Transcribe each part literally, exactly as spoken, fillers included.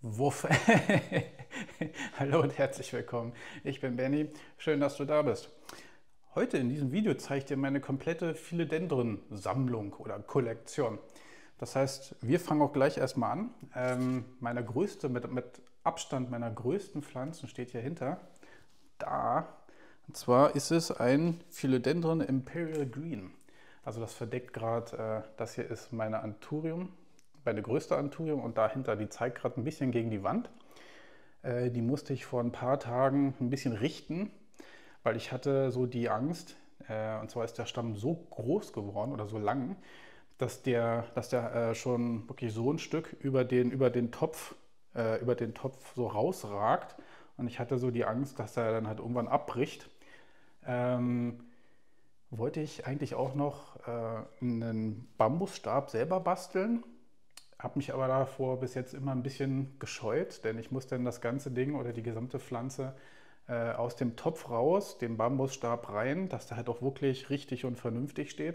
Wuff. Hallo und herzlich willkommen. Ich bin Benny. Schön, dass du da bist. Heute in diesem Video zeige ich dir meine komplette Philodendron-Sammlung oder Kollektion. Das heißt, wir fangen auch gleich erstmal an. Ähm, meine größte, mit, mit Abstand meiner größten Pflanzen steht hier hinter. Da. Und zwar ist es ein Philodendron Imperial Green. Also das verdeckt gerade, äh, das hier ist meine Anthurium. Meine größte Anthurium und dahinter, die zeigt gerade ein bisschen gegen die Wand. Äh, die musste ich vor ein paar Tagen ein bisschen richten, weil ich hatte so die Angst, äh, und zwar ist der Stamm so groß geworden oder so lang, dass der, dass der äh, schon wirklich so ein Stück über den, über den Topf, äh, über den Topf so rausragt. Und ich hatte so die Angst, dass er dann halt irgendwann abbricht. Ähm, wollte ich eigentlich auch noch äh, einen Bambusstab selber basteln. Habe mich aber davor bis jetzt immer ein bisschen gescheut, denn ich muss dann das ganze Ding oder die gesamte Pflanze äh, aus dem Topf raus, den Bambusstab rein, dass der halt auch wirklich richtig und vernünftig steht.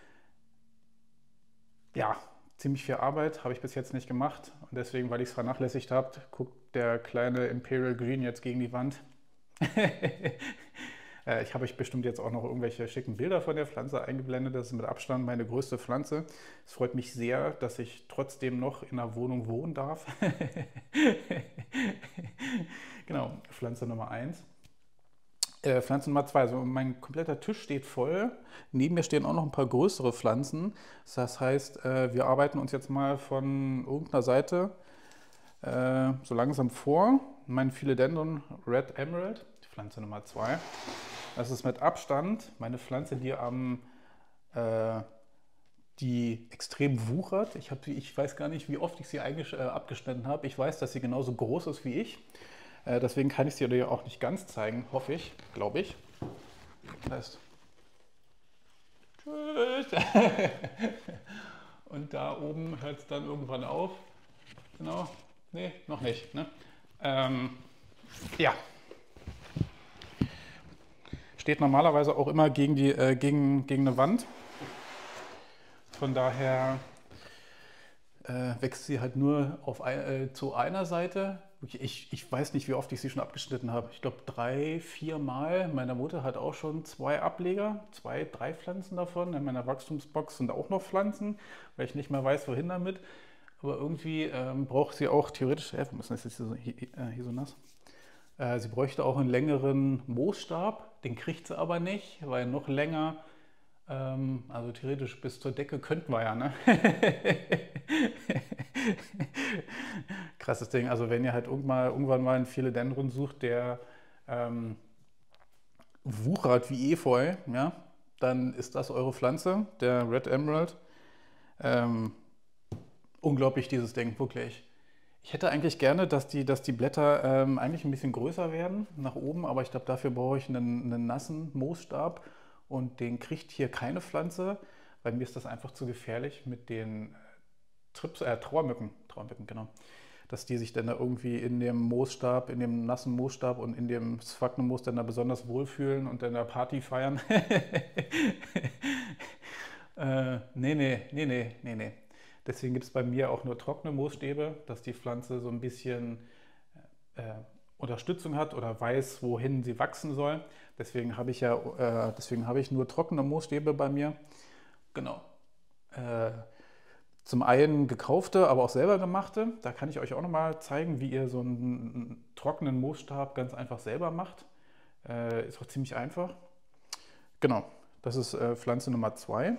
Ja, ziemlich viel Arbeit, habe ich bis jetzt nicht gemacht und deswegen, weil ich es vernachlässigt habe, guckt der kleine Imperial Green jetzt gegen die Wand. Äh, Ich habe euch bestimmt jetzt auch noch irgendwelche schicken Bilder von der Pflanze eingeblendet. Das ist mit Abstand meine größte Pflanze. Es freut mich sehr, dass ich trotzdem noch in einer Wohnung wohnen darf. Genau, Pflanze Nummer eins. Äh, Pflanze Nummer zwei. Also mein kompletter Tisch steht voll. Neben mir stehen auch noch ein paar größere Pflanzen. Das heißt, äh, wir arbeiten uns jetzt mal von irgendeiner Seite äh, so langsam vor. Mein Philodendron Red Emerald, Pflanze Nummer zwei. Das ist mit Abstand meine Pflanze, die am äh, die extrem wuchert. Ich, hab, ich weiß gar nicht, wie oft ich sie eigentlich äh, abgeschnitten habe. Ich weiß, dass sie genauso groß ist wie ich. Äh, deswegen kann ich sie dir auch nicht ganz zeigen, hoffe ich, glaube ich. Das heißt, tschüss. Und da oben hört es dann irgendwann auf. Genau. Nee, noch nicht. Ne? Ähm, ja. Steht normalerweise auch immer gegen, die, äh, gegen, gegen eine Wand. Von daher äh, wächst sie halt nur auf ein, äh, zu einer Seite. Ich, ich weiß nicht, wie oft ich sie schon abgeschnitten habe. Ich glaube drei, vier Mal. Meine Mutter hat auch schon zwei Ableger, zwei, drei Pflanzen davon. In meiner Wachstumsbox sind auch noch Pflanzen, weil ich nicht mehr weiß, wohin damit. Aber irgendwie ähm, braucht sie auch theoretisch, äh, warum ist das jetzt hier so, hier, äh, hier so nass? Äh, sie bräuchte auch einen längeren Moosstab, den kriegt sie aber nicht, weil noch länger, ähm, also theoretisch bis zur Decke könnten wir ja, ne? Krasses Ding, also wenn ihr halt irgendwann mal, irgendwann mal einen Philodendron sucht, der ähm, wuchert wie Efeu, ja, dann ist das eure Pflanze, der Red Emerald. Ähm, unglaublich dieses Ding, wirklich. Ich hätte eigentlich gerne, dass die, dass die Blätter ähm, eigentlich ein bisschen größer werden nach oben, aber ich glaube, dafür brauche ich einen, einen nassen Moosstab und den kriegt hier keine Pflanze, weil mir ist das einfach zu gefährlich mit den Trips, äh, Trauermücken, Trauermücken, genau, dass die sich dann da irgendwie in dem Moosstab, in dem nassen Moosstab und in dem Sphagnummoos dann da besonders wohlfühlen und dann da Party feiern. äh, nee, nee, nee, nee, nee, nee. Deswegen gibt es bei mir auch nur trockene Moosstäbe, dass die Pflanze so ein bisschen äh, Unterstützung hat oder weiß, wohin sie wachsen soll. Deswegen habe ich ja, äh, deswegen habe ich nur trockene Moosstäbe bei mir. Genau. Äh, zum einen gekaufte, aber auch selber gemachte. Da kann ich euch auch nochmal zeigen, wie ihr so einen trockenen Moosstab ganz einfach selber macht. Äh, ist auch ziemlich einfach. Genau, das ist äh, Pflanze Nummer zwei.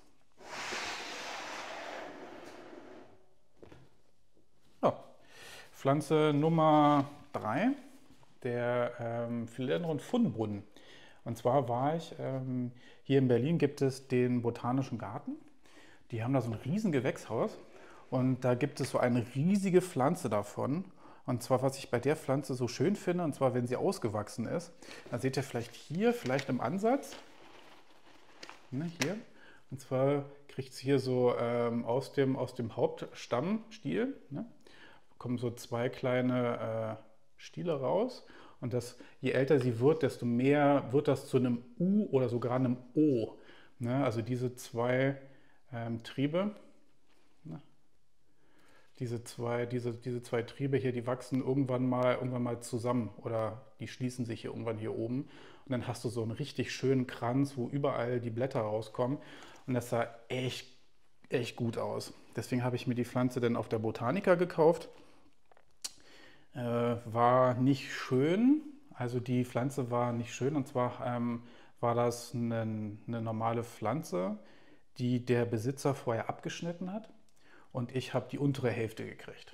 Ja. Pflanze Nummer drei, der ähm, Philodendron Fundbrunnen. Und zwar war ich, ähm, hier in Berlin gibt es den Botanischen Garten. Die haben da so ein riesen Gewächshaus und da gibt es so eine riesige Pflanze davon. Und zwar, was ich bei der Pflanze so schön finde, und zwar, wenn sie ausgewachsen ist, dann seht ihr vielleicht hier, vielleicht im Ansatz, ne, hier, und zwar kriegt es hier so ähm, aus dem, aus dem Hauptstammstiel, ne, kommen so zwei kleine äh, Stiele raus. Und das, je älter sie wird, desto mehr wird das zu einem U oder sogar einem O. Ne? Also diese zwei ähm, Triebe. Ne? diese zwei, diese, diese zwei Triebe hier, die wachsen irgendwann mal, irgendwann mal zusammen oder die schließen sich hier irgendwann hier oben. Und dann hast du so einen richtig schönen Kranz, wo überall die Blätter rauskommen. Und das sah echt, echt gut aus. Deswegen habe ich mir die Pflanze dann auf der Botanica gekauft. Äh, war nicht schön, also die Pflanze war nicht schön. Und zwar ähm, war das eine, eine normale Pflanze, die der Besitzer vorher abgeschnitten hat. Und ich habe die untere Hälfte gekriegt.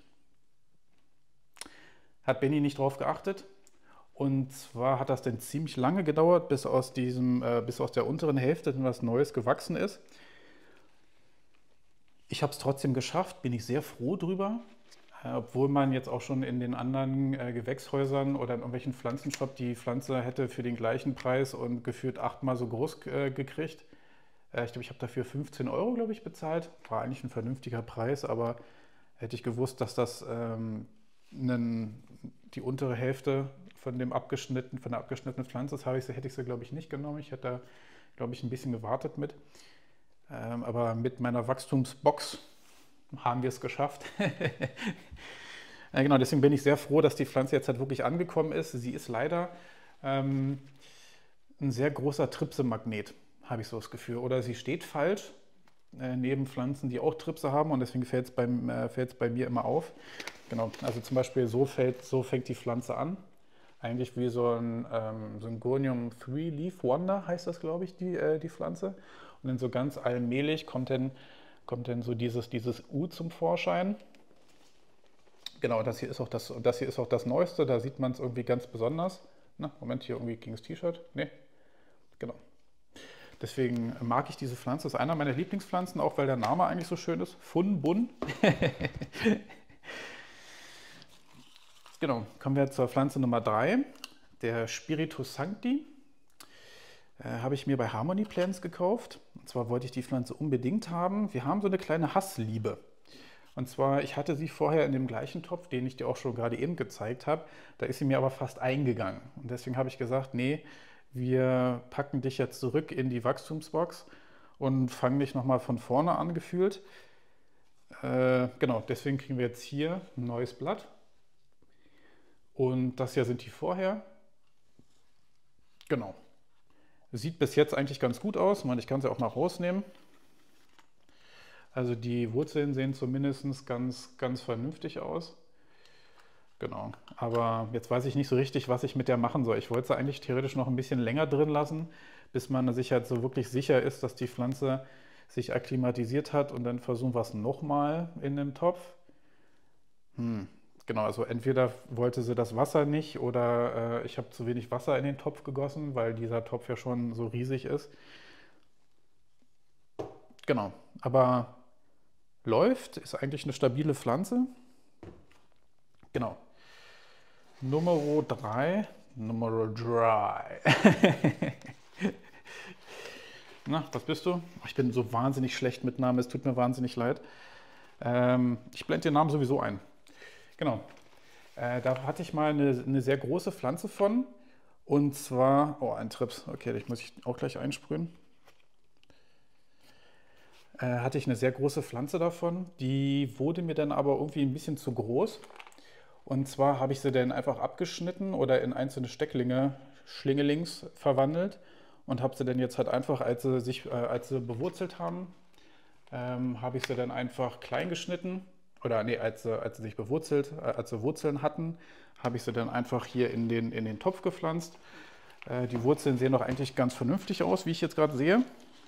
Hat Benny nicht drauf geachtet. Und zwar hat das dann ziemlich lange gedauert, bis aus, diesem, äh, bis aus der unteren Hälfte dann was Neues gewachsen ist. Ich habe es trotzdem geschafft, bin ich sehr froh drüber. Äh, obwohl man jetzt auch schon in den anderen äh, Gewächshäusern oder in irgendwelchen Pflanzenshop die Pflanze hätte für den gleichen Preis und gefühlt achtmal so groß äh, gekriegt. Äh, ich glaube, ich habe dafür fünfzehn Euro, glaube ich, bezahlt. War eigentlich ein vernünftiger Preis, aber hätte ich gewusst, dass das ähm, einen, die untere Hälfte von, dem abgeschnitten, von der abgeschnittenen Pflanze ist, habe ich sie, hätte ich sie, glaube ich, nicht genommen. Ich hätte da, glaube ich, ein bisschen gewartet mit. Ähm, aber mit meiner Wachstumsbox haben wir es geschafft. Ja, genau, deswegen bin ich sehr froh, dass die Pflanze jetzt halt wirklich angekommen ist. Sie ist leider ähm, ein sehr großer Tripsemagnet, habe ich so das Gefühl. Oder sie steht falsch äh, neben Pflanzen, die auch Tripse haben und deswegen fällt es beim, äh, fällt's bei mir immer auf. Genau, also zum Beispiel so, fällt, so fängt die Pflanze an. Eigentlich wie so ein ähm, Syngonium Three-Leaf Wonder heißt das, glaube ich, die, äh, die Pflanze. Und dann so ganz allmählich kommt dann, kommt dann so dieses, dieses U zum Vorschein. Genau, das hier ist auch das, das hier ist auch das Neueste, da sieht man es irgendwie ganz besonders. Na, Moment, hier irgendwie ging das T-Shirt. Nee, genau. Deswegen mag ich diese Pflanze. Das ist einer meiner Lieblingspflanzen, auch weil der Name eigentlich so schön ist. Fun Bun. Genau, kommen wir zur Pflanze Nummer drei, der Spiritus Sancti. Äh, habe ich mir bei Harmony Plants gekauft. Und zwar wollte ich die Pflanze unbedingt haben. Wir haben so eine kleine Hassliebe. Und zwar, ich hatte sie vorher in dem gleichen Topf, den ich dir auch schon gerade eben gezeigt habe. Da ist sie mir aber fast eingegangen. Und deswegen habe ich gesagt, nee, wir packen dich jetzt zurück in die Wachstumsbox und fangen dich nochmal von vorne an gefühlt. Äh, genau, deswegen kriegen wir jetzt hier ein neues Blatt. Und das hier sind die vorher. Genau. Sieht bis jetzt eigentlich ganz gut aus. Ich kann sie auch mal rausnehmen. Also die Wurzeln sehen zumindest ganz, ganz vernünftig aus. Genau. Aber jetzt weiß ich nicht so richtig, was ich mit der machen soll. Ich wollte sie eigentlich theoretisch noch ein bisschen länger drin lassen, bis man sich halt so wirklich sicher ist, dass die Pflanze sich akklimatisiert hat und dann versuchen wir es nochmal in den Topf. Hm. Genau, also entweder wollte sie das Wasser nicht oder äh, ich habe zu wenig Wasser in den Topf gegossen, weil dieser Topf ja schon so riesig ist. Genau, aber läuft, ist eigentlich eine stabile Pflanze. Genau. Nummer drei. Nummer drei. Na, was bist du? Ich bin so wahnsinnig schlecht mit Namen, es tut mir wahnsinnig leid. Ähm, ich blende den Namen sowieso ein. Genau, äh, da hatte ich mal eine, eine sehr große Pflanze von und zwar, oh ein Trips, okay, das muss ich auch gleich einsprühen. Äh, hatte ich eine sehr große Pflanze davon, die wurde mir dann aber irgendwie ein bisschen zu groß und zwar habe ich sie dann einfach abgeschnitten oder in einzelne Stecklinge, Schlingelings verwandelt und habe sie dann jetzt halt einfach, als sie, sich, äh, als sie bewurzelt haben, ähm, habe ich sie dann einfach klein geschnitten. Oder nee, als sie, als sie sich bewurzelt, als sie Wurzeln hatten, habe ich sie dann einfach hier in den, in den Topf gepflanzt. Äh, die Wurzeln sehen doch eigentlich ganz vernünftig aus, wie ich jetzt gerade sehe.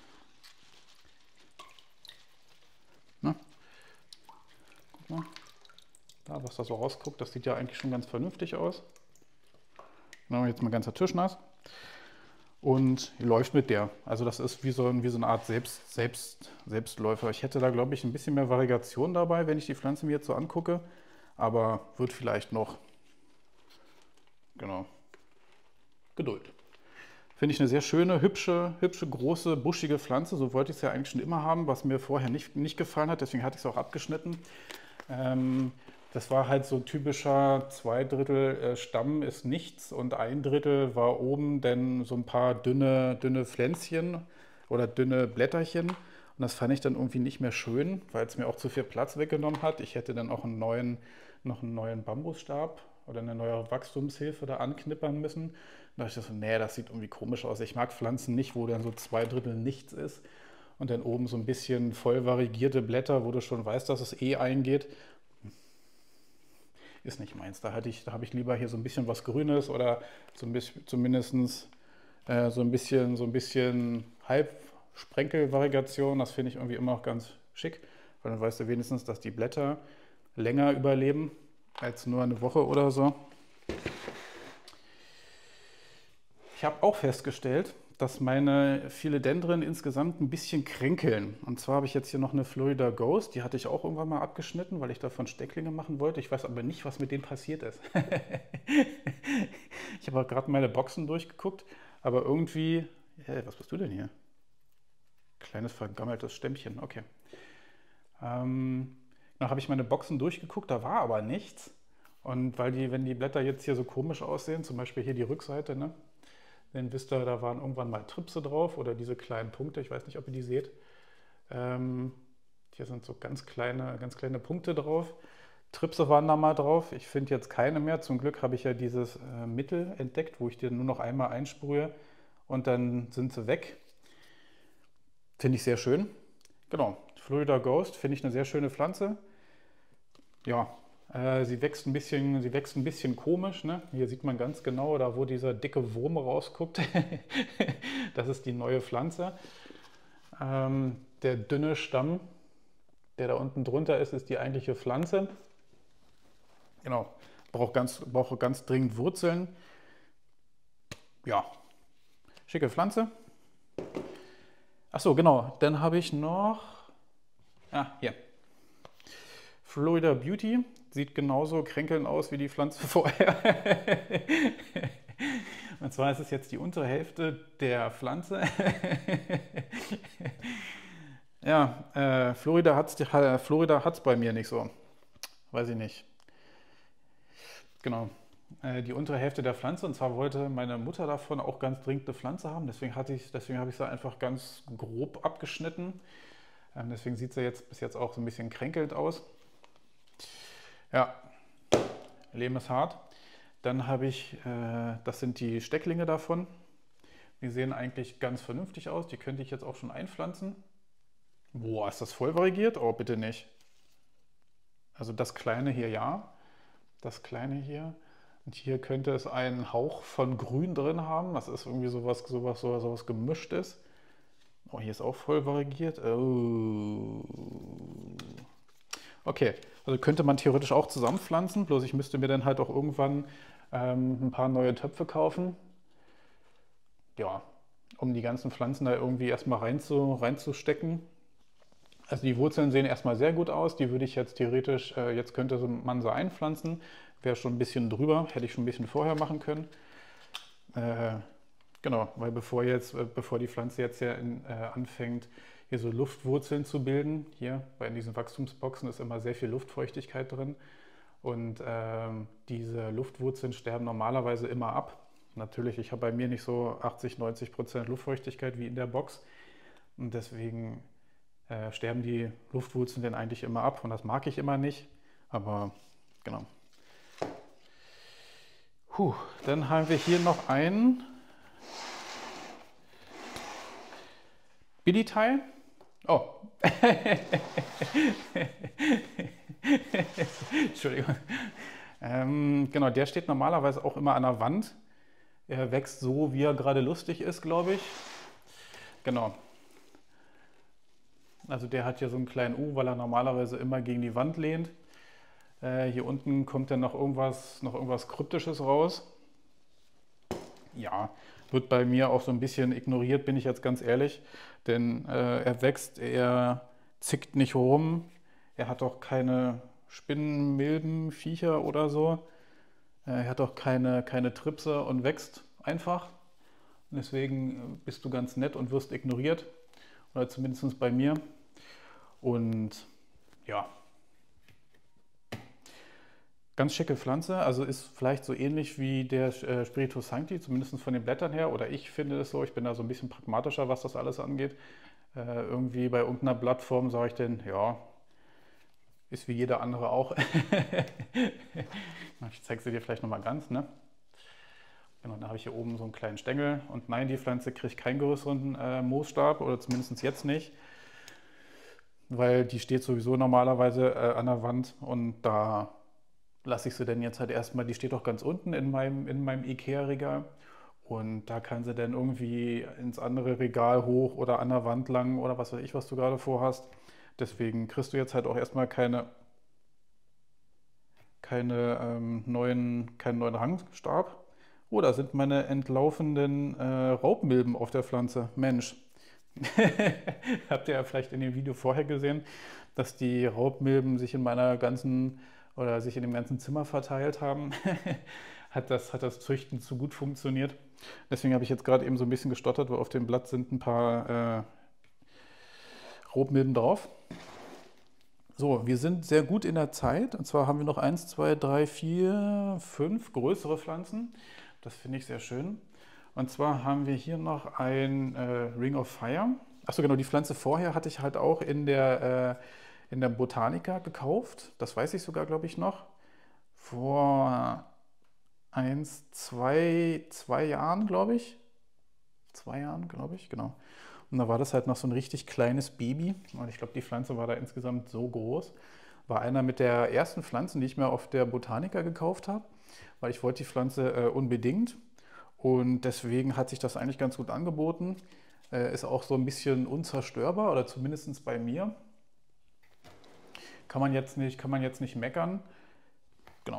Na? Guck mal, da, was da so rausguckt, das sieht ja eigentlich schon ganz vernünftig aus. Na, jetzt mal ganzer Tisch nass. Und läuft mit der. Also das ist wie so, ein, wie so eine Art Selbst, Selbst, Selbstläufer. Ich hätte da, glaube ich, ein bisschen mehr Variation dabei, wenn ich die Pflanze mir jetzt so angucke. Aber wird vielleicht noch. Genau. Geduld. Finde ich eine sehr schöne, hübsche, hübsche, große, buschige Pflanze. So wollte ich es ja eigentlich schon immer haben, was mir vorher nicht, nicht gefallen hat. Deswegen hatte ich es auch abgeschnitten. Ähm, Das war halt so typischer zwei Drittel äh, Stamm ist nichts und ein Drittel war oben dann so ein paar dünne, dünne Pflänzchen oder dünne Blätterchen. Und das fand ich dann irgendwie nicht mehr schön, weil es mir auch zu viel Platz weggenommen hat. Ich hätte dann auch einen neuen, noch einen neuen Bambusstab oder eine neue Wachstumshilfe da anknippern müssen. Da dachte ich so, nee, das sieht irgendwie komisch aus. Ich mag Pflanzen nicht, wo dann so zwei Drittel nichts ist und dann oben so ein bisschen voll variegierte Blätter, wo du schon weißt, dass es eh eingeht. Ist nicht meins. Da hatte ich, da habe ich lieber hier so ein bisschen was Grünes oder so ein bisschen, zumindest äh, so ein bisschen, so ein bisschen Halbsprenkelvariegation. Das finde ich irgendwie immer noch ganz schick, weil dann weißt du wenigstens, dass die Blätter länger überleben als nur eine Woche oder so. Ich habe auch festgestellt, dass meine Philodendren insgesamt ein bisschen kränkeln. Und zwar habe ich jetzt hier noch eine Florida Ghost, die hatte ich auch irgendwann mal abgeschnitten, weil ich davon Stecklinge machen wollte. Ich weiß aber nicht, was mit denen passiert ist. Ich habe auch gerade meine Boxen durchgeguckt, aber irgendwie... Hey, was bist du denn hier? Kleines vergammeltes Stämmchen, okay. Ähm, dann habe ich meine Boxen durchgeguckt, da war aber nichts. Und weil die, wenn die Blätter jetzt hier so komisch aussehen, zum Beispiel hier die Rückseite, ne? Dann wisst ihr, da waren irgendwann mal Tripse drauf oder diese kleinen Punkte, ich weiß nicht, ob ihr die seht. Ähm, hier sind so ganz kleine, ganz kleine Punkte drauf. Tripse waren da mal drauf. Ich finde jetzt keine mehr. Zum Glück habe ich ja dieses äh, Mittel entdeckt, wo ich die nur noch einmal einsprühe und dann sind sie weg. Finde ich sehr schön. Genau, Florida Ghost finde ich eine sehr schöne Pflanze. Ja, äh, sie wächst ein bisschen, sie wächst ein bisschen komisch, ne? Hier sieht man ganz genau, da wo dieser dicke Wurm rausguckt. Das ist die neue Pflanze. Ähm, der dünne Stamm, der da unten drunter ist, ist die eigentliche Pflanze. Genau, braucht ganz, braucht ganz dringend Wurzeln. Ja, schicke Pflanze. Achso, genau, dann habe ich noch, ah, hier, Florida Beauty. Sieht genauso kränkelnd aus wie die Pflanze vorher. Und zwar ist es jetzt die untere Hälfte der Pflanze. Ja, äh, Florida hat es Florida hat's bei mir nicht so. Weiß ich nicht. Genau. Äh, die untere Hälfte der Pflanze. Und zwar wollte meine Mutter davon auch ganz dringend eine Pflanze haben. Deswegen, hatte ich, deswegen habe ich sie einfach ganz grob abgeschnitten. Ähm, deswegen sieht sie jetzt bis jetzt auch so ein bisschen kränkelnd aus. Ja, Leben ist hart. Dann habe ich, äh, das sind die Stecklinge davon. Die sehen eigentlich ganz vernünftig aus. Die könnte ich jetzt auch schon einpflanzen. Boah, ist das voll variegiert? Oh, bitte nicht. Also das kleine hier ja, das kleine hier. Und hier könnte es einen Hauch von Grün drin haben. Das ist irgendwie sowas, sowas, sowas, sowas Gemischtes. Oh, hier ist auch voll variegiert. Oh. Okay, also könnte man theoretisch auch zusammenpflanzen, bloß ich müsste mir dann halt auch irgendwann ähm, ein paar neue Töpfe kaufen. Ja, um die ganzen Pflanzen da irgendwie erstmal reinzu, reinzustecken. Also die Wurzeln sehen erstmal sehr gut aus, die würde ich jetzt theoretisch, äh, jetzt könnte man sie einpflanzen, wäre schon ein bisschen drüber, hätte ich schon ein bisschen vorher machen können. Äh, genau, weil bevor, jetzt, äh, bevor die Pflanze jetzt ja in, äh, anfängt, hier so Luftwurzeln zu bilden. Hier bei diesen Wachstumsboxen ist immer sehr viel Luftfeuchtigkeit drin und ähm, diese Luftwurzeln sterben normalerweise immer ab. Natürlich, ich habe bei mir nicht so achtzig, neunzig Prozent Luftfeuchtigkeit wie in der Box und deswegen äh, sterben die Luftwurzeln dann eigentlich immer ab und das mag ich immer nicht, aber genau. Puh, dann haben wir hier noch ein Billy-Teil. Oh. Entschuldigung. Ähm, genau, der steht normalerweise auch immer an der Wand. Er wächst so, wie er gerade lustig ist, glaube ich. Genau. Also der hat hier so einen kleinen U, weil er normalerweise immer gegen die Wand lehnt. Äh, hier unten kommt dann noch irgendwas, noch irgendwas Kryptisches raus. Ja, wird bei mir auch so ein bisschen ignoriert, bin ich jetzt ganz ehrlich. Denn äh, er wächst, er zickt nicht rum, er hat auch keine Spinnen, Milben, Viecher oder so. Äh, er hat auch keine, keine Tripse und wächst einfach. Und deswegen bist du ganz nett und wirst ignoriert. Oder zumindest bei mir. Und ja, ganz schicke Pflanze, also ist vielleicht so ähnlich wie der äh, Spiritus Sancti, zumindest von den Blättern her, oder ich finde es so, ich bin da so ein bisschen pragmatischer, was das alles angeht. Äh, irgendwie bei irgendeiner Plattform sage ich dann, ja, ist wie jeder andere auch. Ich zeige sie dir vielleicht nochmal ganz, ne? Genau, dann habe ich hier oben so einen kleinen Stängel und nein, die Pflanze kriegt keinen größeren äh, Moosstab oder zumindest jetzt nicht, weil die steht sowieso normalerweise äh, an der Wand und da lasse ich sie dann jetzt halt erstmal, die steht auch ganz unten in meinem, in meinem IKEA-Regal und da kann sie dann irgendwie ins andere Regal hoch oder an der Wand lang oder was weiß ich, was du gerade vorhast. Deswegen kriegst du jetzt halt auch erstmal keine, keine, ähm, neuen, keinen neuen Rangstab. Oh, da sind meine entlaufenden äh, Raubmilben auf der Pflanze. Mensch, habt ihr ja vielleicht in dem Video vorher gesehen, dass die Raubmilben sich in meiner ganzen oder sich in dem ganzen Zimmer verteilt haben. Hat das, hat das Züchten zu gut funktioniert. Deswegen habe ich jetzt gerade eben so ein bisschen gestottert, weil auf dem Blatt sind ein paar äh, Raubmilben drauf. So, wir sind sehr gut in der Zeit. Und zwar haben wir noch eins, zwei, drei, vier, fünf größere Pflanzen. Das finde ich sehr schön. Und zwar haben wir hier noch ein äh, Ring of Fire. Achso, genau, die Pflanze vorher hatte ich halt auch in der, äh, in der Botanica gekauft. Das weiß ich sogar, glaube ich, noch. Vor eins, zwei, zwei Jahren, glaube ich. Zwei Jahren, glaube ich, genau. Und da war das halt noch so ein richtig kleines Baby. Und ich glaube, die Pflanze war da insgesamt so groß. War einer mit der ersten Pflanzen, die ich mir auf der Botanica gekauft habe, weil ich wollte die Pflanze äh, unbedingt. Und deswegen hat sich das eigentlich ganz gut angeboten. Äh, ist auch so ein bisschen unzerstörbar, oder zumindest bei mir. Kann man jetzt nicht, kann man jetzt nicht meckern. Genau.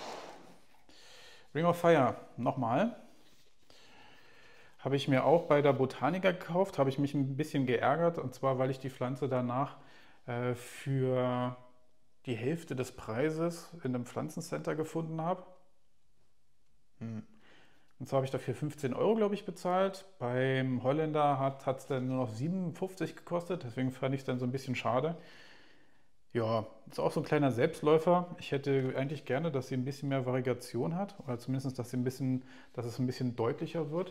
Ring of Fire, nochmal. Habe ich mir auch bei der Botanica gekauft, habe ich mich ein bisschen geärgert. Und zwar, weil ich die Pflanze danach äh, für die Hälfte des Preises in einem Pflanzencenter gefunden habe. Hm. Und zwar habe ich dafür fünfzehn Euro, glaube ich, bezahlt. Beim Holländer hat es dann nur noch siebenundfünfzig gekostet, deswegen fand ich es dann so ein bisschen schade. Ja, ist auch so ein kleiner Selbstläufer. Ich hätte eigentlich gerne, dass sie ein bisschen mehr Variation hat oder zumindest, dass, sie ein bisschen, dass es ein bisschen deutlicher wird.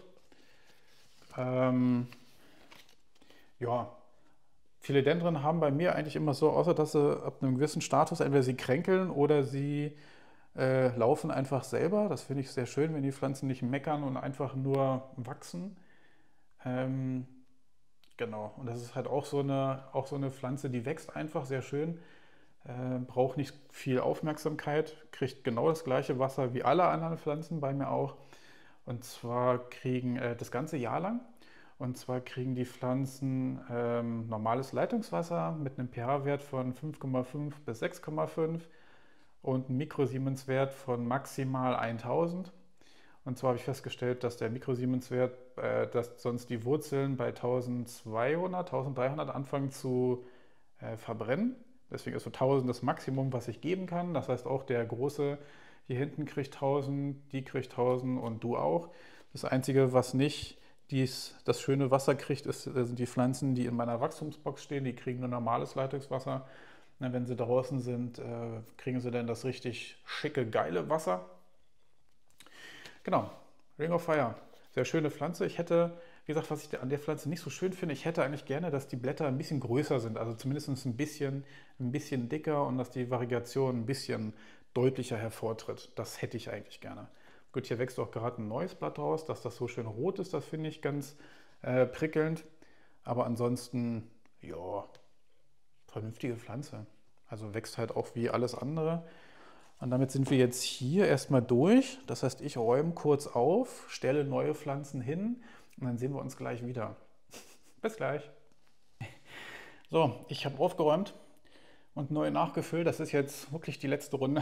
Ähm, ja, Philodendren haben bei mir eigentlich immer so, außer dass sie ab einem gewissen Status entweder sie kränkeln oder sie äh, laufen einfach selber. Das finde ich sehr schön, wenn die Pflanzen nicht meckern und einfach nur wachsen. Ähm, genau, und das ist halt auch so eine, auch so eine Pflanze, die wächst einfach sehr schön, äh, braucht nicht viel Aufmerksamkeit, kriegt genau das gleiche Wasser wie alle anderen Pflanzen, bei mir auch. Und zwar kriegen äh, das ganze Jahr lang. Und zwar kriegen die Pflanzen ähm, normales Leitungswasser mit einem pH-Wert von fünf Komma fünf bis sechs Komma fünf und einem Mikrosiemens-Wert von maximal tausend. Und zwar habe ich festgestellt, dass der Mikrosiemens-Wert, äh, dass sonst die Wurzeln bei zwölfhundert, dreizehnhundert anfangen zu äh, verbrennen. Deswegen ist so tausend das Maximum, was ich geben kann. Das heißt, auch der große hier hinten kriegt tausend, die kriegt tausend und du auch. Das Einzige, was nicht dies, das schöne Wasser kriegt, ist, sind die Pflanzen, die in meiner Wachstumsbox stehen. Die kriegen nur normales Leitungswasser. Na, wenn sie draußen sind, äh, kriegen sie dann das richtig schicke, geile Wasser. Genau, Ring of Fire. Sehr schöne Pflanze. Ich hätte, wie gesagt, was ich an der Pflanze nicht so schön finde, ich hätte eigentlich gerne, dass die Blätter ein bisschen größer sind. Also zumindest ein bisschen, ein bisschen dicker und dass die Variation ein bisschen deutlicher hervortritt. Das hätte ich eigentlich gerne. Gut, hier wächst auch gerade ein neues Blatt raus, dass das so schön rot ist, das finde ich ganz äh, prickelnd. Aber ansonsten, ja, vernünftige Pflanze. Also wächst halt auch wie alles andere. Und damit sind wir jetzt hier erstmal durch. Das heißt, ich räume kurz auf, stelle neue Pflanzen hin und dann sehen wir uns gleich wieder. Bis gleich. So, ich habe aufgeräumt und neu nachgefüllt. Das ist jetzt wirklich die letzte Runde.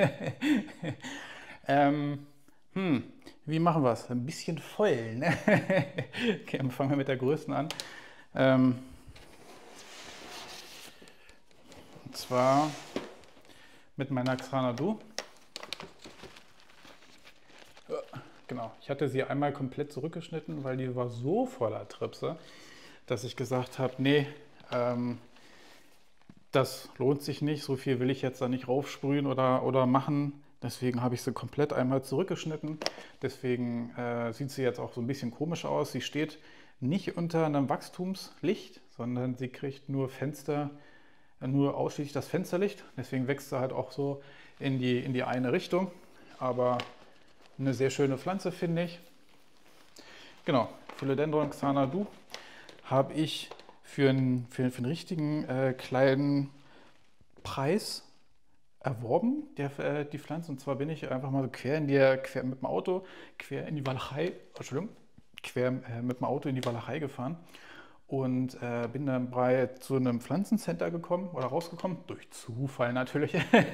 ähm, hm, wie machen wir es? Ein bisschen voll, ne? Okay, dann fangen wir mit der größten an. Ähm, und zwar mit meiner Xanadu. Genau, ich hatte sie einmal komplett zurückgeschnitten, weil die war so voller Tripse, dass ich gesagt habe, nee, ähm, das lohnt sich nicht, so viel will ich jetzt da nicht raufsprühen oder, oder machen. Deswegen habe ich sie komplett einmal zurückgeschnitten. Deswegen äh, sieht sie jetzt auch so ein bisschen komisch aus. Sie steht nicht unter einem Wachstumslicht, sondern sie kriegt nur Fenster, nur ausschließlich das Fensterlicht. Deswegen wächst sie halt auch so in die, in die eine Richtung. Aber eine sehr schöne Pflanze, finde ich. Genau, Philodendron Xanadu habe ich für einen, für, für einen richtigen äh, kleinen Preis erworben, der, äh, die Pflanze. Und zwar bin ich einfach mal so quer in die, quer mit dem Auto, quer in die Walachei, Entschuldigung, quer äh, mit dem Auto in die Walachei gefahren und äh, bin dann bei zu einem Pflanzencenter gekommen oder rausgekommen, durch Zufall natürlich.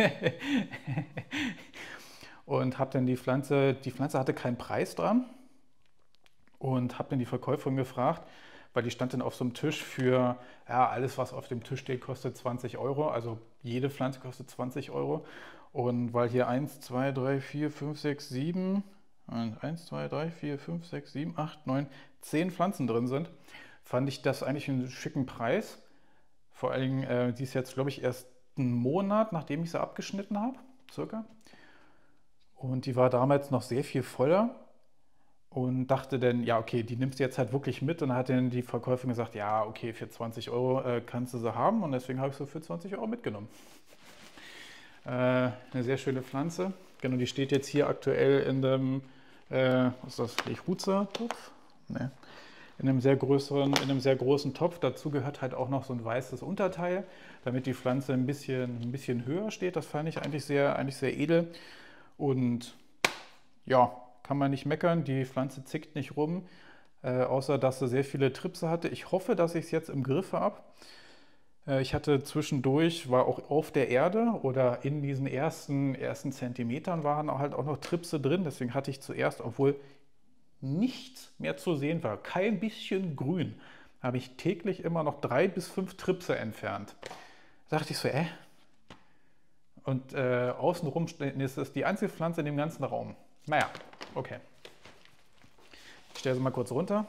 Und habe dann die Pflanze, die Pflanze hatte keinen Preis dran und habe dann die Verkäuferin gefragt, weil die stand dann auf so einem Tisch für, ja, alles was auf dem Tisch steht, kostet zwanzig Euro, also jede Pflanze kostet zwanzig Euro. Und weil hier eins, zwei, drei, vier, fünf, sechs, sieben, eins, zwei, drei, vier, fünf, sechs, sieben, acht, neun, zehn Pflanzen drin sind, fand ich das eigentlich einen schicken Preis. Vor allen Dingen, äh, die ist jetzt, glaube ich, erst einen Monat, nachdem ich sie abgeschnitten habe, circa. Und die war damals noch sehr viel voller und dachte dann, ja, okay, die nimmst du jetzt halt wirklich mit. Und dann hat dann die Verkäuferin gesagt, ja, okay, für zwanzig Euro äh, kannst du sie haben. Und deswegen habe ich sie für zwanzig Euro mitgenommen. Äh, eine sehr schöne Pflanze. Genau, die steht jetzt hier aktuell in dem, äh, was ist das, Lechruza-Topf? Nee. In einem sehr größeren, in einem sehr großen Topf. Dazu gehört halt auch noch so ein weißes Unterteil, damit die Pflanze ein bisschen, ein bisschen höher steht. Das fand ich eigentlich sehr, eigentlich sehr edel. Und ja, kann man nicht meckern. Die Pflanze zickt nicht rum, äh, außer dass sie sehr viele Tripse hatte. Ich hoffe, dass ich es jetzt im Griff habe. Äh, ich hatte zwischendurch, war auch auf der Erde oder in diesen ersten, ersten Zentimetern waren halt auch noch Tripse drin. Deswegen hatte ich zuerst, obwohl nichts mehr zu sehen war, kein bisschen grün, habe ich täglich immer noch drei bis fünf Tripse entfernt. Da dachte ich so, äh? Und äh, außenrum ist es die einzige Pflanze in dem ganzen Raum. Naja, okay. Ich stelle sie mal kurz runter.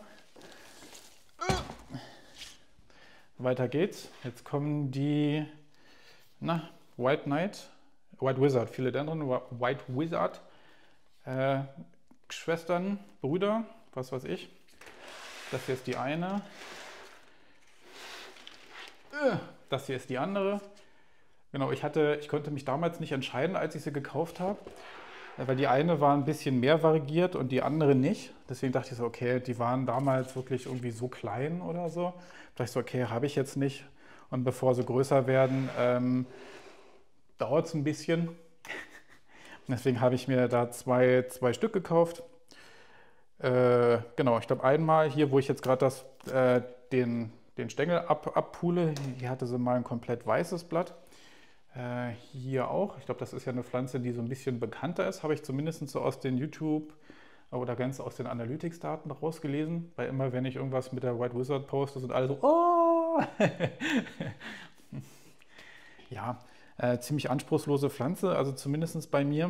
Weiter geht's. Jetzt kommen die na, White Knight, White Wizard, Philodendron, White Wizard. Äh, Schwestern, Brüder, was weiß ich. Das hier ist die eine. Das hier ist die andere. Genau, ich hatte, ich konnte mich damals nicht entscheiden, als ich sie gekauft habe, weil die eine war ein bisschen mehr variegiert und die andere nicht. Deswegen dachte ich so, okay, die waren damals wirklich irgendwie so klein oder so. Da dachte ich so, okay, habe ich jetzt nicht. Und bevor sie größer werden, ähm, dauert es ein bisschen. Deswegen habe ich mir da zwei, zwei Stück gekauft. Äh, genau, ich glaube einmal hier, wo ich jetzt gerade äh, den, den Stängel ab, abpule, hier hatte sie mal ein komplett weißes Blatt. Äh, hier auch. Ich glaube, das ist ja eine Pflanze, die so ein bisschen bekannter ist, habe ich zumindest so aus den YouTube oder ganz aus den Analytics-Daten rausgelesen. Weil immer, wenn ich irgendwas mit der White Wizard poste, sind alle so, oh! Ja, äh, ziemlich anspruchslose Pflanze, also zumindest bei mir.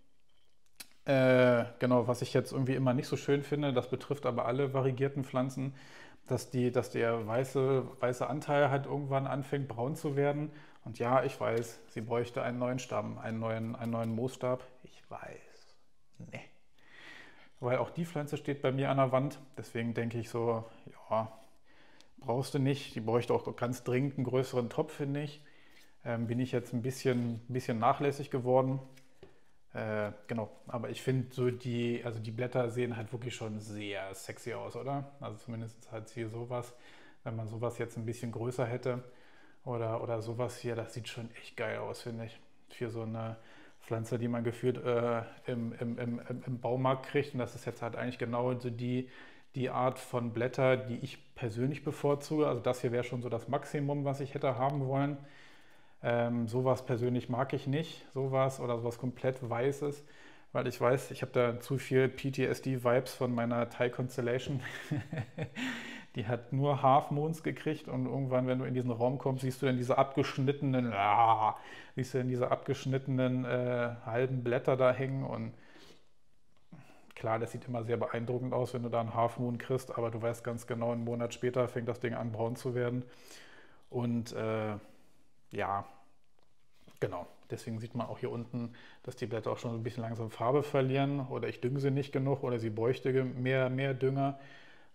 Äh, genau, was ich jetzt irgendwie immer nicht so schön finde, das betrifft aber alle variegierten Pflanzen, dass, die, dass der weiße, weiße Anteil halt irgendwann anfängt braun zu werden. Und ja, ich weiß, sie bräuchte einen neuen Stamm, einen neuen, einen neuen Moosstab. Ich weiß. Nee. Weil auch die Pflanze steht bei mir an der Wand. Deswegen denke ich so, ja, brauchst du nicht. Die bräuchte auch ganz dringend einen größeren Topf, finde ich. Ähm, bin ich jetzt ein bisschen, ein bisschen nachlässig geworden. Äh, genau, aber ich finde so die, also die Blätter sehen halt wirklich schon sehr sexy aus, oder? Also zumindest halt hier sowas, wenn man sowas jetzt ein bisschen größer hätte oder, oder sowas hier, das sieht schon echt geil aus, finde ich. Für so eine Pflanze, die man gefühlt äh, im, im, im, im Baumarkt kriegt. Und das ist jetzt halt eigentlich genau so die, die Art von Blätter, die ich persönlich bevorzuge. Also das hier wäre schon so das Maximum, was ich hätte haben wollen. Ähm, sowas persönlich mag ich nicht, sowas oder sowas komplett Weißes, weil ich weiß, ich habe da zu viel P T S D-Vibes von meiner Thai Constellation. Die hat nur Half Moons gekriegt und irgendwann, wenn du in diesen Raum kommst, siehst du dann diese abgeschnittenen, ah, siehst du dann diese abgeschnittenen äh, halben Blätter da hängen und klar, das sieht immer sehr beeindruckend aus, wenn du da einen Half Moon kriegst, aber du weißt ganz genau, einen Monat später fängt das Ding an braun zu werden und äh, ja, genau. Deswegen sieht man auch hier unten, dass die Blätter auch schon ein bisschen langsam Farbe verlieren oder ich dünge sie nicht genug oder sie bräuchte mehr, mehr Dünger.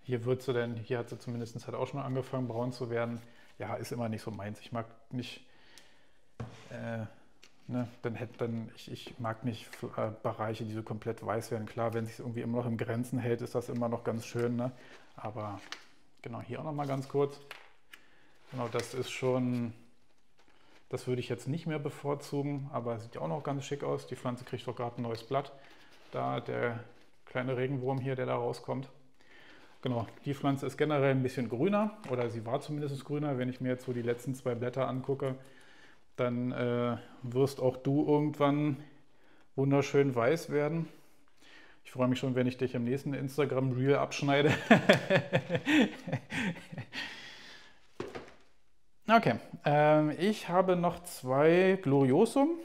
Hier wird sie denn, hier hat sie zumindest halt auch schon angefangen braun zu werden. Ja, ist immer nicht so meins. Ich mag nicht, äh, ne, dann hätte dann, ich, ich mag nicht äh, Bereiche, die so komplett weiß werden. Klar, wenn es sich irgendwie immer noch im Grenzen hält, ist das immer noch ganz schön, ne? Aber genau, hier auch noch mal ganz kurz. Genau, das ist schon, das würde ich jetzt nicht mehr bevorzugen, aber sieht ja auch noch ganz schick aus. Die Pflanze kriegt doch gerade ein neues Blatt. Da der kleine Regenwurm hier, der da rauskommt. Genau, die Pflanze ist generell ein bisschen grüner, oder sie war zumindest grüner. Wenn ich mir jetzt so die letzten zwei Blätter angucke, dann äh, wirst auch du irgendwann wunderschön weiß werden. Ich freue mich schon, wenn ich dich im nächsten Instagram-Reel abschneide. Okay, ähm, ich habe noch zwei Gloriosum.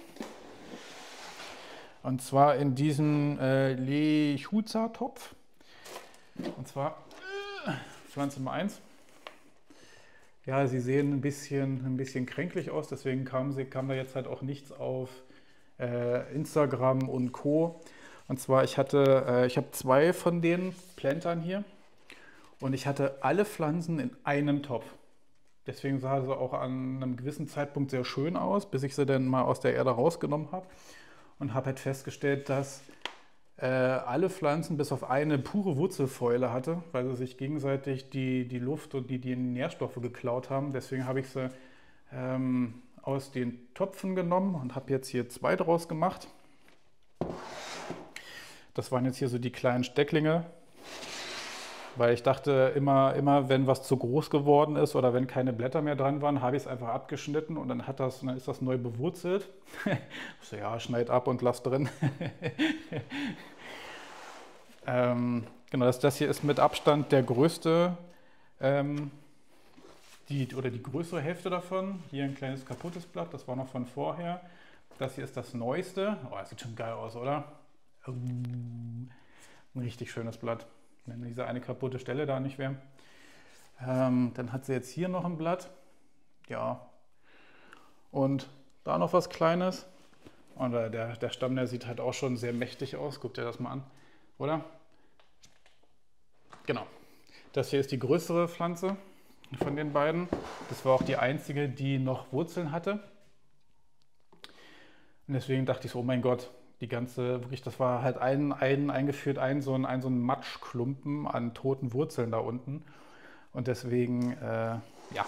Und zwar in diesem äh, Lechuza-Topf. Und zwar äh, Pflanze Nummer eins. Ja, sie sehen ein bisschen, ein bisschen kränklich aus, deswegen kam, sie, kam da jetzt halt auch nichts auf äh, Instagram und Co. Und zwar, ich hatte, äh, ich habe zwei von den Plantern hier und ich hatte alle Pflanzen in einem Topf. Deswegen sah sie auch an einem gewissen Zeitpunkt sehr schön aus, bis ich sie dann mal aus der Erde rausgenommen habe und habe halt festgestellt, dass äh, alle Pflanzen bis auf eine pure Wurzelfäule hatte, weil sie sich gegenseitig die, die Luft und die, die Nährstoffe geklaut haben. Deswegen habe ich sie ähm, aus den Topfen genommen und habe jetzt hier zwei draus gemacht. Das waren jetzt hier so die kleinen Stecklinge, weil ich dachte, immer, immer wenn was zu groß geworden ist oder wenn keine Blätter mehr dran waren, habe ich es einfach abgeschnitten und dann, hat das, dann ist das neu bewurzelt. So, ja, schneid ab und lass drin. ähm, genau, das, das hier ist mit Abstand der größte, ähm, die, oder die größere Hälfte davon. Hier ein kleines kaputtes Blatt, das war noch von vorher. Das hier ist das neueste. Oh, das sieht schon geil aus, oder? Oh, ein richtig schönes Blatt. Wenn diese eine kaputte Stelle da nicht wäre. Ähm, dann hat sie jetzt hier noch ein Blatt. Ja. Und da noch was Kleines. Und der, der Stamm, der sieht halt auch schon sehr mächtig aus. Guckt dir das mal an, oder? Genau. Das hier ist die größere Pflanze von den beiden. Das war auch die einzige, die noch Wurzeln hatte. Und deswegen dachte ich so, oh mein Gott, die ganze, wirklich, das war halt ein, ein eingeführt, ein so ein, ein so ein Matschklumpen an toten Wurzeln da unten. Und deswegen, äh, ja.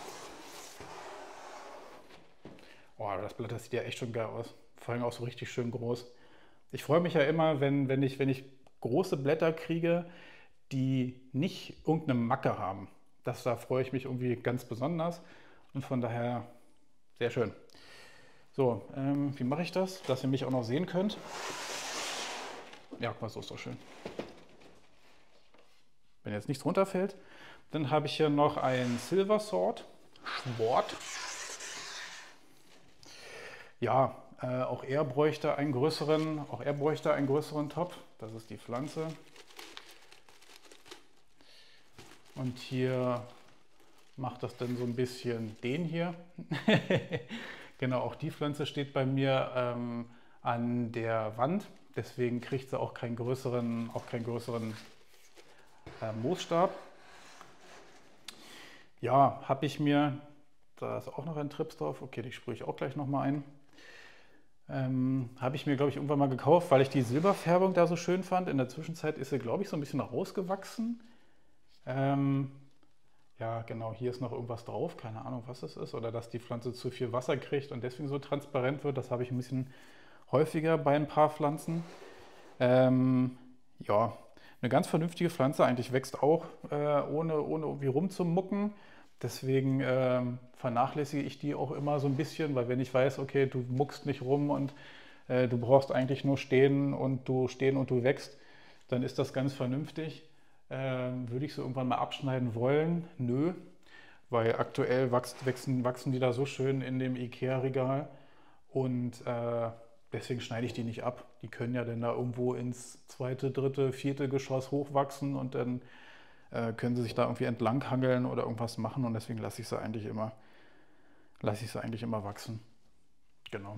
Oh, das Blatt, das sieht ja echt schon geil aus. Vor allem auch so richtig schön groß. Ich freue mich ja immer, wenn, wenn, ich, wenn ich große Blätter kriege, die nicht irgendeine Macke haben. Das, da freue ich mich irgendwie ganz besonders. Und von daher sehr schön. So, ähm, wie mache ich das, dass ihr mich auch noch sehen könnt? Ja, guck mal, so ist doch schön. Wenn jetzt nichts runterfällt, dann habe ich hier noch ein Silver Sword, Schwert. Ja, äh, auch er bräuchte einen größeren, auch er bräuchte einen größeren Topf. Das ist die Pflanze. Und hier macht das dann so ein bisschen den hier. Genau, auch die Pflanze steht bei mir ähm, an der Wand. Deswegen kriegt sie auch keinen größeren, auch keinen größeren äh, Moosstab. Ja, habe ich mir, da ist auch noch ein Trips drauf. Okay, die sprühe ich auch gleich nochmal ein. Ähm, habe ich mir, glaube ich, irgendwann mal gekauft, weil ich die Silberfärbung da so schön fand. In der Zwischenzeit ist sie, glaube ich, so ein bisschen rausgewachsen. Ähm, Ja, genau, hier ist noch irgendwas drauf, keine Ahnung, was das ist. Oder dass die Pflanze zu viel Wasser kriegt und deswegen so transparent wird. Das habe ich ein bisschen häufiger bei ein paar Pflanzen. Ähm, ja, eine ganz vernünftige Pflanze, eigentlich wächst auch äh, ohne, ohne irgendwie rumzumucken. Deswegen ähm, vernachlässige ich die auch immer so ein bisschen, weil wenn ich weiß, okay, du muckst nicht rum und äh, du brauchst eigentlich nur stehen und du stehen und du wächst, dann ist das ganz vernünftig. Ähm, würde ich so irgendwann mal abschneiden wollen? Nö, weil aktuell wachsen, wachsen, wachsen die da so schön in dem IKEA-Regal und äh, deswegen schneide ich die nicht ab. Die können ja dann da irgendwo ins zweite, dritte, vierte Geschoss hochwachsen und dann äh, können sie sich da irgendwie entlang hangeln oder irgendwas machen und deswegen lasse ich sie eigentlich immer, lasse ich sie eigentlich immer wachsen. Genau.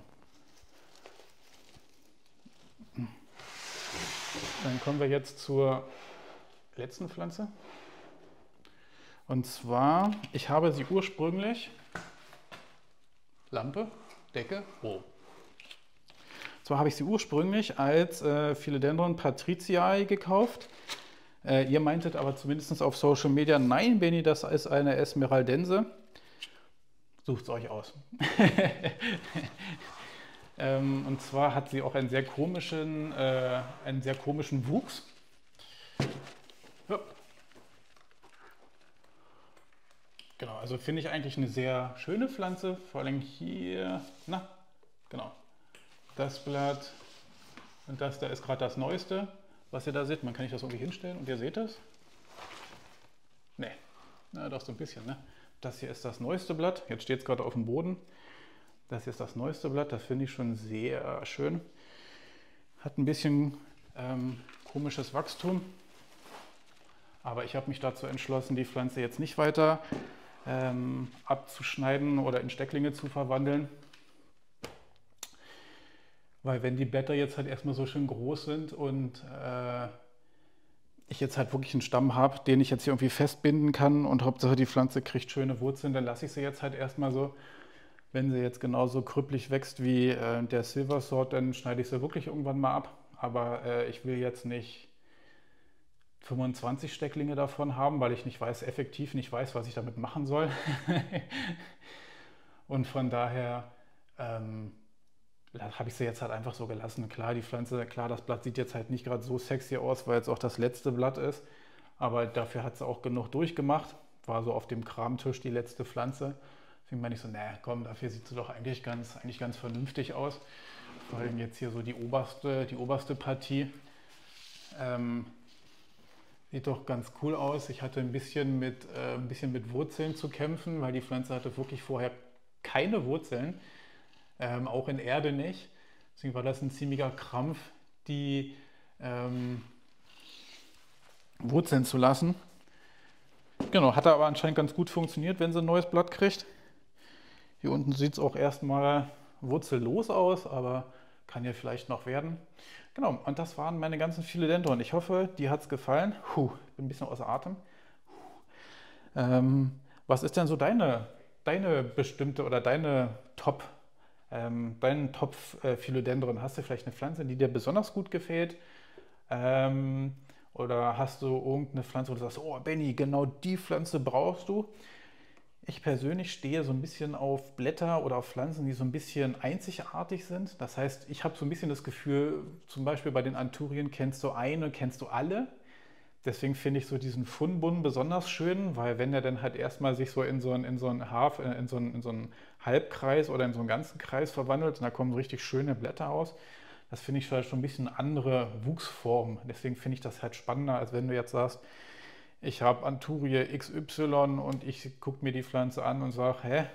Dann kommen wir jetzt zur letzten Pflanze. Und zwar, ich habe sie ursprünglich, Lampe, Decke, oh. Und zwar habe ich sie ursprünglich als äh, Philodendron Patriciae gekauft. Äh, ihr meintet aber zumindest auf Social Media, nein, Benny, das ist eine Esmeraldense. Sucht es euch aus. ähm, und zwar hat sie auch einen sehr komischen, äh, einen sehr komischen Wuchs. Ja. Genau, also finde ich eigentlich eine sehr schöne Pflanze, vor allem hier, na, genau, das Blatt und das da ist gerade das Neueste, was ihr da seht. Man kann nicht das irgendwie hinstellen und ihr seht es. Nee, na doch so ein bisschen, ne? Das hier ist das neueste Blatt, jetzt steht es gerade auf dem Boden. Das hier ist das neueste Blatt, das finde ich schon sehr schön. Hat ein bisschen ähm, komisches Wachstum, aber ich habe mich dazu entschlossen, die Pflanze jetzt nicht weiter ähm, abzuschneiden oder in Stecklinge zu verwandeln. Weil wenn die Blätter jetzt halt erstmal so schön groß sind und äh, ich jetzt halt wirklich einen Stamm habe, den ich jetzt hier irgendwie festbinden kann und Hauptsache die Pflanze kriegt schöne Wurzeln, dann lasse ich sie jetzt halt erstmal so. Wenn sie jetzt genauso krüppelig wächst wie äh, der Silversword, dann schneide ich sie wirklich irgendwann mal ab. Aber äh, ich will jetzt nicht fünfundzwanzig Stecklinge davon haben, weil ich nicht weiß, effektiv nicht weiß, was ich damit machen soll. Und von daher ähm, habe ich sie jetzt halt einfach so gelassen. Klar, die Pflanze, klar, das Blatt sieht jetzt halt nicht gerade so sexy aus, weil jetzt auch das letzte Blatt ist. Aber dafür hat sie auch genug durchgemacht. War so auf dem Kramtisch die letzte Pflanze. Deswegen meine ich so, naja, komm, dafür sieht sie doch eigentlich ganz, eigentlich ganz vernünftig aus. Vor allem jetzt hier so die oberste, die oberste Partie. Ähm, Sieht doch ganz cool aus. Ich hatte ein bisschen mit, äh, ein bisschen mit Wurzeln zu kämpfen, weil die Pflanze hatte wirklich vorher keine Wurzeln, ähm, auch in Erde nicht. Deswegen war das ein ziemlicher Krampf, die ähm, Wurzeln zu lassen. Genau, hat aber anscheinend ganz gut funktioniert, wenn sie ein neues Blatt kriegt. Hier unten sieht es auch erstmal wurzellos aus, aber kann ja vielleicht noch werden. Genau, und das waren meine ganzen Philodendron. Ich hoffe, dir hat es gefallen. Puh, ich bin ein bisschen außer Atem. Ähm, was ist denn so deine, deine bestimmte oder deine Top, ähm, deinen Top äh, Philodendron? Hast du vielleicht eine Pflanze, die dir besonders gut gefällt? Ähm, oder hast du irgendeine Pflanze, wo du sagst, oh Benny, genau die Pflanze brauchst du? Ich persönlich stehe so ein bisschen auf Blätter oder auf Pflanzen, die so ein bisschen einzigartig sind. Das heißt, ich habe so ein bisschen das Gefühl, zum Beispiel bei den Anthurien kennst du eine, kennst du alle. Deswegen finde ich so diesen Funbun besonders schön, weil wenn der dann halt erstmal sich so in so einen, in so einen Half, äh, in so einen, in so einen Halbkreis oder in so einen ganzen Kreis verwandelt und da kommen so richtig schöne Blätter raus. Das finde ich halt schon ein bisschen andere Wuchsform. Deswegen finde ich das halt spannender, als wenn du jetzt sagst, ich habe Anthurie X Y und ich gucke mir die Pflanze an und sage, hä?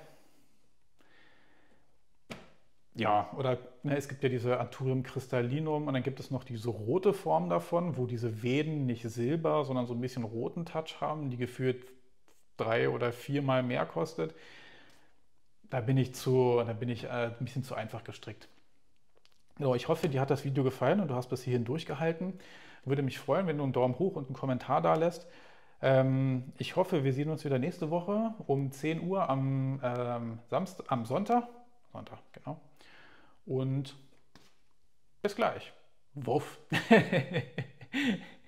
Ja, oder ne, es gibt ja diese Anthurium crystallinum und dann gibt es noch diese rote Form davon, wo diese Venen nicht silber, sondern so ein bisschen roten Touch haben, die gefühlt drei oder viermal mehr kostet. Da bin ich zu, da bin ich äh, ein bisschen zu einfach gestrickt. So, ich hoffe, dir hat das Video gefallen und du hast bis hierhin durchgehalten. Würde mich freuen, wenn du einen Daumen hoch und einen Kommentar da lässt. Ähm, ich hoffe, wir sehen uns wieder nächste Woche um zehn Uhr am, ähm, Samstag, am Sonntag. Sonntag, genau. Und bis gleich. Wuff.